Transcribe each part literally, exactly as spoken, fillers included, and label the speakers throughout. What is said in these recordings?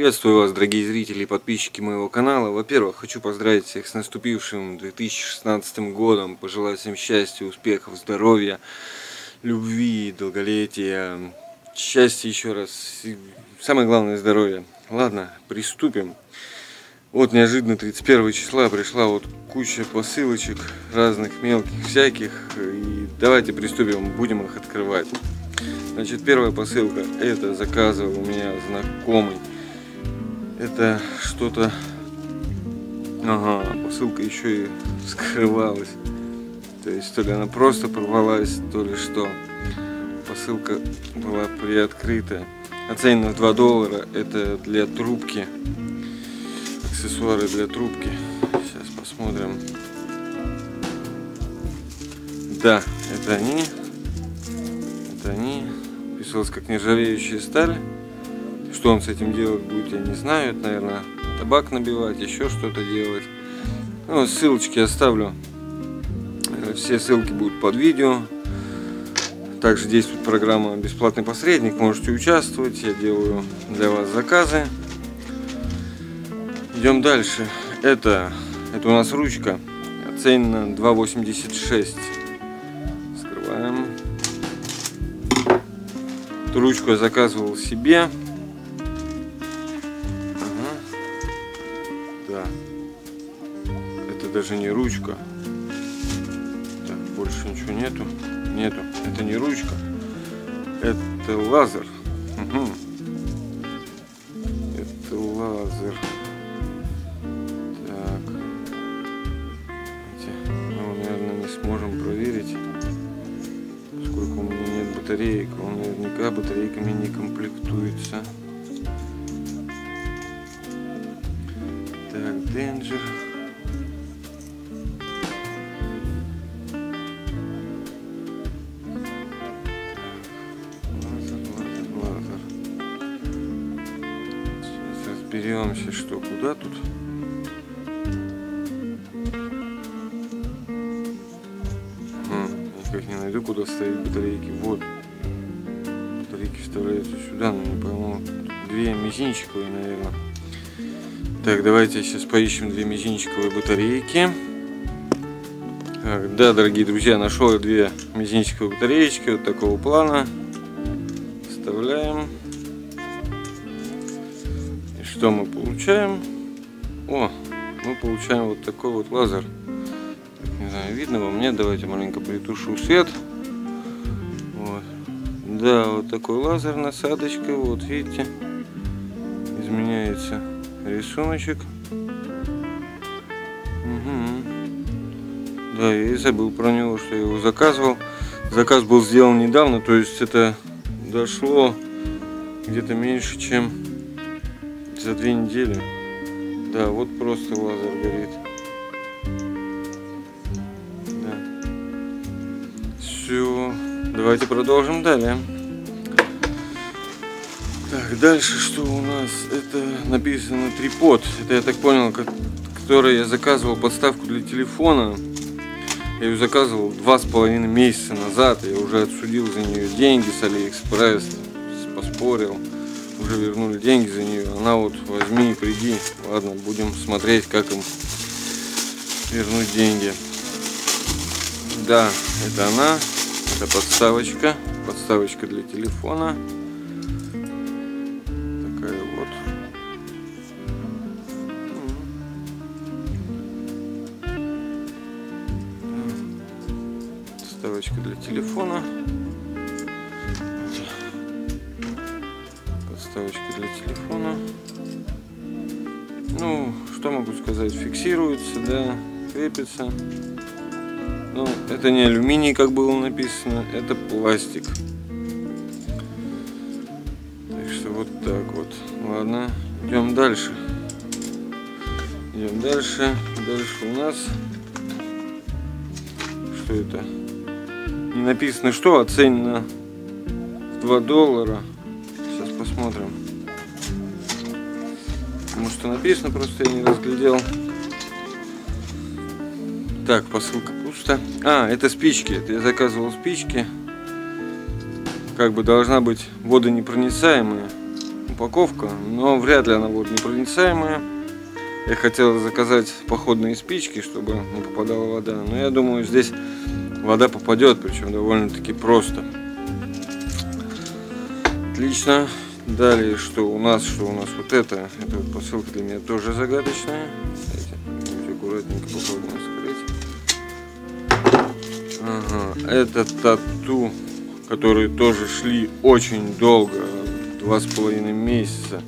Speaker 1: Приветствую вас, дорогие зрители и подписчики моего канала. Во-первых, хочу поздравить всех с наступившим две тысячи шестнадцатым годом, пожелать всем счастья, успехов, здоровья, любви, долголетия, счастья еще раз, и самое главное здоровье. Ладно, приступим. Вот неожиданно тридцать первого числа пришла вот куча посылочек разных мелких всяких, и давайте приступим, будем их открывать. Значит, первая посылка, это заказывал у меня знакомый. Это что-то... Ага, посылка еще и скрывалась. То есть, то ли она просто порвалась, то ли что. Посылка была приоткрыта. Оценена в два доллара. Это для трубки. Аксессуары для трубки. Сейчас посмотрим. Да, это они. Это они. Писалось как нержавеющая сталь. Что он с этим делать будет, я не знаю. Это, наверное, табак набивать, еще что-то делать. Ну, ссылочки оставлю. Все ссылки будут под видео. Также действует программа «Бесплатный посредник». Можете участвовать. Я делаю для вас заказы. Идем дальше. Это, это у нас ручка. Оценена два восемьдесят шесть. Скрываем. Эту ручку я заказывал себе. Да, это даже не ручка. Так, больше ничего нету. Нету. Это не ручка. Это лазер. Угу. Это лазер. Так. Мы, наверное, не сможем проверить, сколько у меня нет батареек. Он наверняка батарейками не комплектуется. Так, Danger. Лазер, лазер, лазер. Сейчас разберемся, что куда тут. Хм, никак не найду, куда ставить батарейки. Вот. Батарейки вставляются сюда, но не пойму. Две мизинчиковые, наверное. Так, давайте сейчас поищем две мизинчиковые батарейки. Так, да, дорогие друзья, нашел я две мизинчиковые батареечки вот такого плана. Вставляем. И что мы получаем? О, мы получаем вот такой вот лазер. Так, не знаю, видно вам? Нет, давайте маленько притушу свет. Вот. Да, вот такой лазер, насадочка, вот видите, изменяется рисуночек. Угу. Да, я и забыл про него, что я его заказывал. Заказ был сделан недавно, то есть это дошло где-то меньше, чем за две недели. Да, вот просто лазер горит. Да. Все, давайте продолжим далее. Так, дальше что у нас? Это написано трипод. Это, я так понял, который я заказывал подставку для телефона. Я ее заказывал два с половиной месяца назад. Я уже отсудил за нее деньги с Алиэкспресс. Поспорил. Уже вернули деньги за нее. Она вот возьми и приди. Ладно, будем смотреть, как им вернуть деньги. Да, это она. Это подставочка. Подставочка для телефона. Подставочка для телефона. Подставочка для телефона. Ну, что могу сказать? Фиксируется, да, крепится. Ну, это не алюминий, как было написано, это пластик. Так что вот так вот. Ладно, идем дальше. Идем дальше. Дальше у нас... Что это? Не написано что, оценено в два доллара. Сейчас посмотрим. Потому что написано, просто я не разглядел. Так, посылка пуста. А, это спички. Это я заказывал спички. Как бы должна быть водонепроницаемая. упаковка, но вряд ли она будет непроницаемая. Я хотел заказать походные спички, чтобы не попадала вода, но я думаю, здесь вода попадет, причем довольно-таки просто. Отлично. Далее, что у нас, что у нас вот это, это вот посылка для меня тоже загадочная. Давайте аккуратненько попробуем скрыть. Ага, это тату, которые тоже шли очень долго, два с половиной месяца.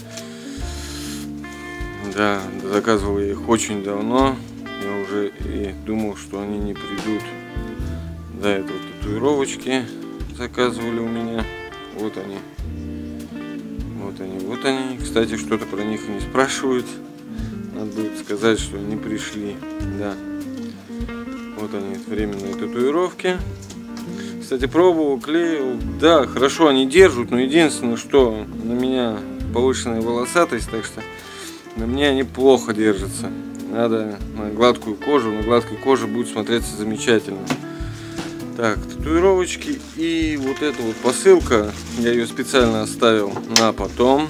Speaker 1: Да, заказывал я их очень давно. Я уже и думал, что они не придут. Да, это вот татуировочки заказывали у меня. Вот они. Вот они, вот они. Кстати, что-то про них и не спрашивают. Надо будет сказать, что они пришли. Да. Вот они, временные татуировки. Кстати, пробовал, клеил. Да, хорошо они держат, но единственное, что на меня повышенная волосатость, так что на мне они плохо держатся. Надо на гладкую кожу. На гладкой коже будет смотреться замечательно. Так, татуировочки и вот эта вот посылка, я ее специально оставил на потом.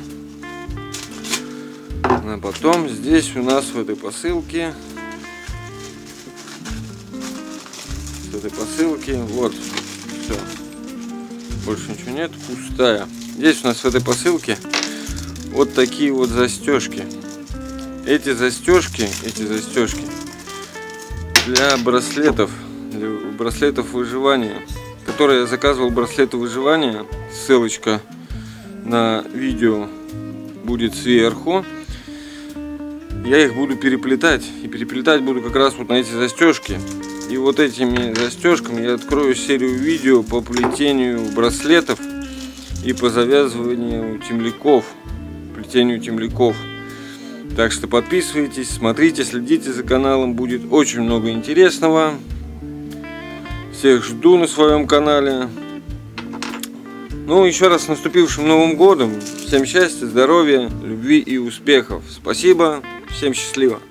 Speaker 1: На потом здесь у нас в этой посылке, с этой посылки, вот, все, больше ничего нет, пустая. Здесь у нас в этой посылке вот такие вот застежки. Эти застежки, эти застежки для браслетов. браслетов выживания, которые я заказывал, браслеты выживания, ссылочка на видео будет сверху. Я их буду переплетать, и переплетать буду как раз вот на эти застежки. И вот этими застежками я открою серию видео по плетению браслетов и по завязыванию темляков, плетению темляков. Так что подписывайтесь, смотрите, следите за каналом, будет очень много интересного. Всех жду на своем канале. Ну, еще раз с наступившим Новым годом. Всем счастья, здоровья, любви и успехов. Спасибо, всем счастливо.